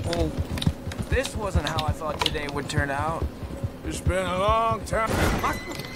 Oh, this wasn't how I thought today would turn out. It's been a long time.